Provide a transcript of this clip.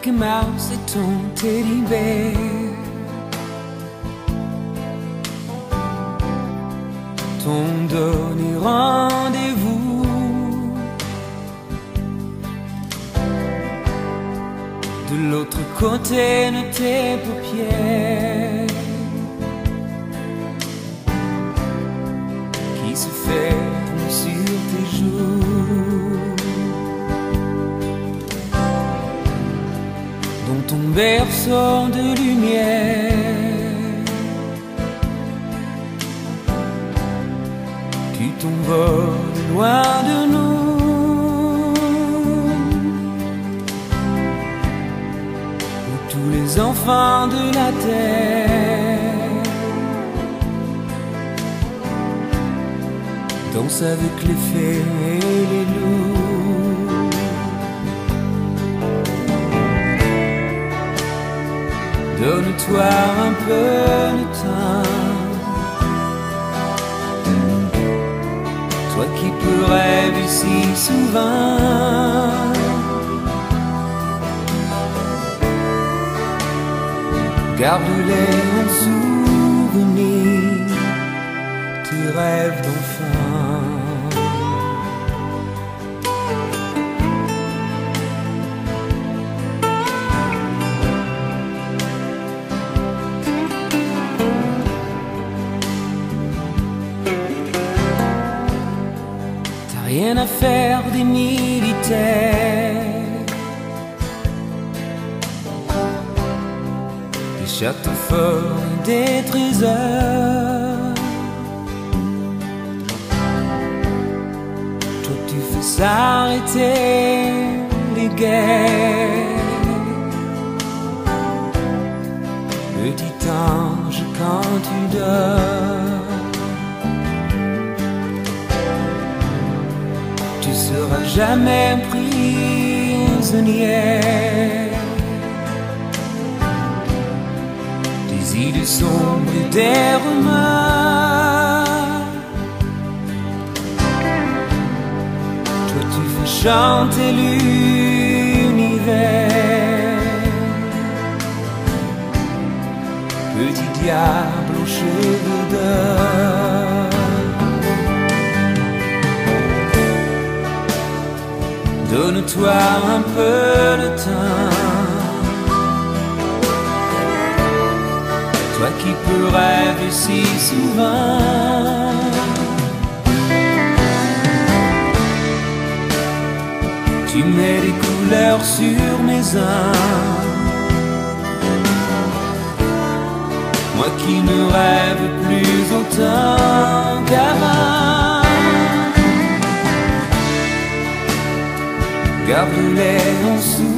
Mickey Mouse et ton teddy bear. T'ont donné rendez-vous de l'autre côté de tes paupières, qui se ferment sur tes joues, dans ton berceau de lumière. Tu t'envoles loin de nous, où tous les enfants de la terre dansent avec les fées et les loups. Donne-toi un peu de temps, toi qui peux rêver si souvent. Garde-les en souvenir, tes rêves d'enfant. Rien à faire des militaires, des châteaux forts et des trésors. Toi tu fais s'arrêter les guerres, petit ange quand tu dors. Tu seras jamais prisonnière des idées sombres et des remords. Toi tu fais chanter l'univers, petit diable aux cheveux d'or. Donne-toi un peu de temps, toi qui peux rêver si souvent. Tu mets des couleurs sur mes âmes, moi qui ne rêve plus autant qu'avant. Garde-les en souvenir,